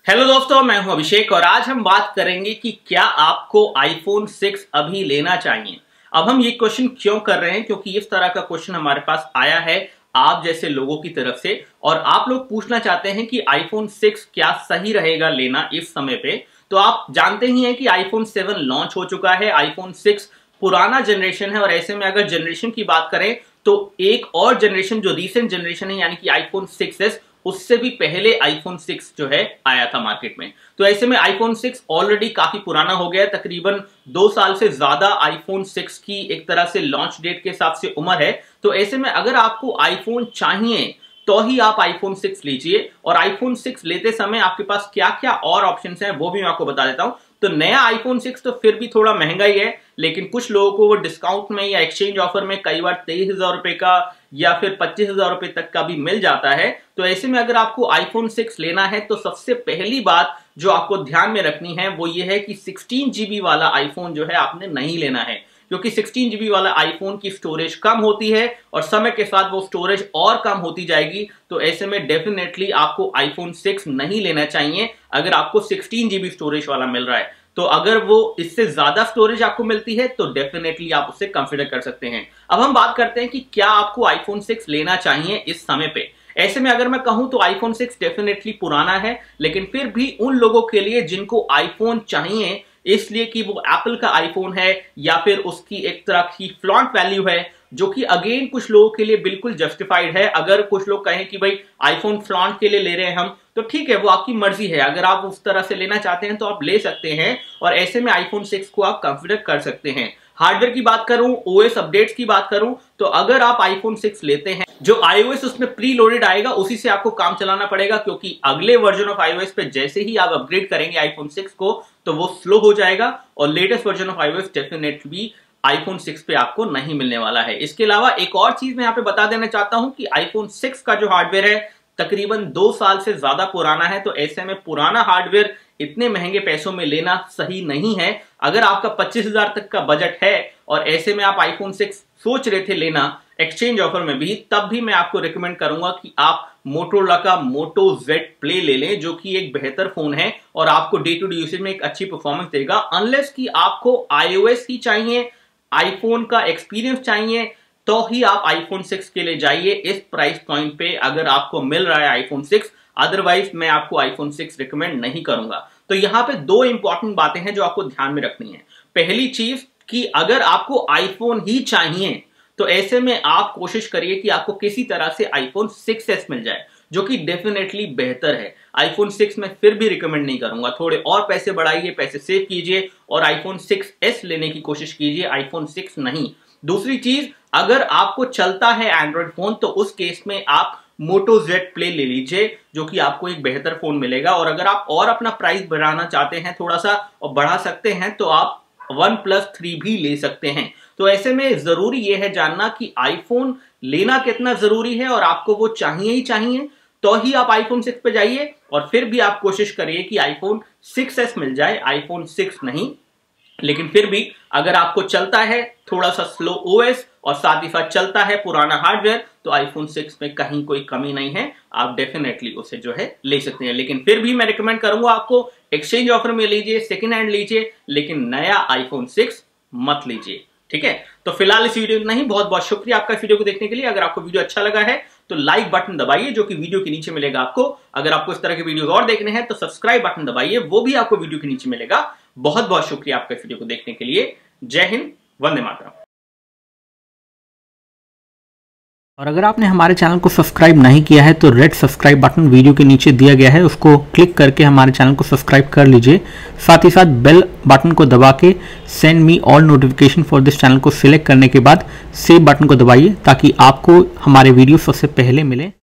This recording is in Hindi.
हेलो दोस्तों, मैं हूं अभिषेक और आज हम बात करेंगे कि क्या आपको आईफोन 6 अभी लेना चाहिए। अब हम ये क्वेश्चन क्यों कर रहे हैं, क्योंकि इस तरह का क्वेश्चन हमारे पास आया है आप जैसे लोगों की तरफ से और आप लोग पूछना चाहते हैं कि आईफोन 6 क्या सही रहेगा लेना इस समय पे। तो आप जानते ही हैं कि आईफोन 7 लॉन्च हो चुका है, आईफोन 6 पुराना जनरेशन है और ऐसे में अगर जनरेशन की बात करें तो एक और जनरेशन जो रीसेंट जनरेशन है यानी कि आईफोन 6s, उससे भी पहले आईफोन 6 जो है आया था मार्केट में। तो ऐसे में आईफोन 6 ऑलरेडी काफी पुराना हो गया है, तकरीबन 2 साल से ज्यादा आईफोन 6 की एक तरह से लॉन्च डेट के हिसाब से उम्र है। तो ऐसे में अगर आपको आईफोन चाहिए तो ही आप आईफोन 6 लीजिए और आईफोन 6 लेते समय आपके पास क्या क्या और ऑप्शंस हैं वो भी मैं आपको बता देता हूं। तो नया आईफोन 6 तो फिर भी थोड़ा महंगा ही है, लेकिन कुछ लोगों को वो डिस्काउंट में या एक्सचेंज ऑफर में कई बार 23,000 रुपए का या फिर 25,000 रुपए तक का भी मिल जाता है। तो ऐसे में अगर आपको आईफोन 6 लेना है तो सबसे पहली बात जो आपको ध्यान में रखनी है वो ये है कि 16 GB वाला आईफोन जो है आपने नहीं लेना है, क्योंकि 16 GB वाला आईफोन की स्टोरेज कम होती है और समय के साथ वो स्टोरेज और कम होती जाएगी। तो ऐसे में डेफिनेटली आपको आईफोन 6 नहीं लेना चाहिए अगर आपको 16 GB स्टोरेज वाला मिल रहा है। तो अगर वो इससे ज्यादा स्टोरेज आपको मिलती है तो डेफिनेटली आप उसे कंसिडर कर सकते हैं। अब हम बात करते हैं कि क्या आपको आईफोन 6 लेना चाहिए इस समय पे। ऐसे में अगर मैं कहूं तो आईफोन 6 डेफिनेटली पुराना है, लेकिन फिर भी उन लोगों के लिए जिनको आईफोन चाहिए इसलिए कि वो एप्पल का आईफोन है या फिर उसकी एक तरह की फ्लॉन्ट वैल्यू है, जो कि अगेन कुछ लोगों के लिए बिल्कुल जस्टिफाइड है। अगर कुछ लोग कहें कि भाई आईफोन फ्लॉन्ट के लिए ले रहे हैं हम, तो ठीक है, वो आपकी मर्जी है। अगर आप उस तरह से लेना चाहते हैं तो आप ले सकते हैं और ऐसे में आईफोन 6 को आप कंसिडर कर सकते हैं। हार्डवेयर की बात करूं, ओएस अपडेट्स की बात करूं, तो अगर आप आईफोन 6 लेते हैं जो आईओएस उसमें प्री लोडेड आएगा उसी से आपको काम चलाना पड़ेगा, क्योंकि अगले वर्जन ऑफ आईओएस पे जैसे ही आप अपग्रेड करेंगे आईफोन 6 को तो वो स्लो हो जाएगा और latest version of iOS definitely iPhone 6 पे आपको नहीं मिलने वाला है। इसके अलावा एक और चीज मैं यहाँ पे बता देना चाहता हूं कि आईफोन 6 का जो हार्डवेयर है तकरीबन 2 साल से ज्यादा पुराना है, तो ऐसे में पुराना हार्डवेयर इतने महंगे पैसों में लेना सही नहीं है। अगर आपका 25,000 तक का बजट है और ऐसे में आप आईफोन 6 सोच रहे थे लेना एक्सचेंज ऑफर में भी, तब भी मैं आपको रिकमेंड करूंगा कि आप मोटोरोला का मोटो Z Play ले लें, जो कि एक बेहतर फोन है और आपको डे टू डे यूसेज में एक अच्छी परफॉर्मेंस देगा। अनलेस कि आपको iOS ही चाहिए, आईफोन का एक्सपीरियंस चाहिए, तो ही आप आईफोन 6 के लिए जाइए इस प्राइस पॉइंट पे अगर आपको मिल रहा है आईफोन 6। अदरवाइज मैं आपको आईफोन 6 रिकमेंड नहीं करूंगा। तो यहाँ पे 2 इंपॉर्टेंट बातें हैं जो आपको ध्यान में रखनी है। पहली चीज कि अगर आपको आईफोन ही चाहिए तो ऐसे में आप कोशिश करिए कि आपको किसी तरह से आईफोन 6s मिल जाए, जो कि डेफिनेटली बेहतर है। आईफोन 6 में फिर भी रिकमेंड नहीं करूंगा, थोड़े और पैसे बढ़ाइए, पैसे सेव कीजिए और आईफोन 6s लेने की कोशिश कीजिए, आईफोन 6 नहीं। दूसरी चीज, अगर आपको चलता है एंड्रॉइड फोन तो उस केस में आप मोटो Z Play ले लीजिए, जो कि आपको एक बेहतर फोन मिलेगा। और अगर आप और अपना प्राइस बढ़ाना चाहते हैं थोड़ा सा और बढ़ा सकते हैं तो आप OnePlus 3 भी ले सकते हैं। तो ऐसे में जरूरी यह है जानना कि आईफोन लेना कितना जरूरी है और आपको वो चाहिए ही चाहिए, तो ही आप आईफोन 6 पे जाइए और फिर भी आप कोशिश करिए कि आईफोन 6s मिल जाए, आईफोन 6 नहीं। लेकिन फिर भी अगर आपको चलता है थोड़ा सा स्लो ओएस और साथ ही साथ चलता है पुराना हार्डवेयर, तो आईफोन 6 में कहीं कोई कमी नहीं है, आप डेफिनेटली उसे जो है ले सकते हैं। लेकिन फिर भी मैं रिकमेंड करूंगा आपको एक्सचेंज ऑफर में लीजिए, सेकेंड हैंड लीजिए, लेकिन नया आईफोन 6 मत लीजिए। ठीक है, तो फिलहाल इस वीडियो में नहीं। बहुत बहुत शुक्रिया आपका वीडियो को देखने के लिए। अगर आपको वीडियो अच्छा लगा है तो लाइक बटन दबाइए, जो कि वीडियो के नीचे मिलेगा आपको। अगर आपको इस तरह के वीडियो और देखने हैं तो सब्सक्राइब बटन दबाइए, वो भी आपको वीडियो के नीचे मिलेगा। बहुत बहुत शुक्रिया आपका वीडियो को देखने के लिए। जय हिंद, वंदे मातरम। और अगर आपने हमारे चैनल को सब्सक्राइब नहीं किया है तो रेड सब्सक्राइब बटन वीडियो के नीचे दिया गया है, उसको क्लिक करके हमारे चैनल को सब्सक्राइब कर लीजिए। साथ ही साथ बेल बटन को दबा के send me all notification for this channel को सिलेक्ट करने के बाद सेव बटन को दबाइए, ताकि आपको हमारे वीडियो सबसे पहले मिले।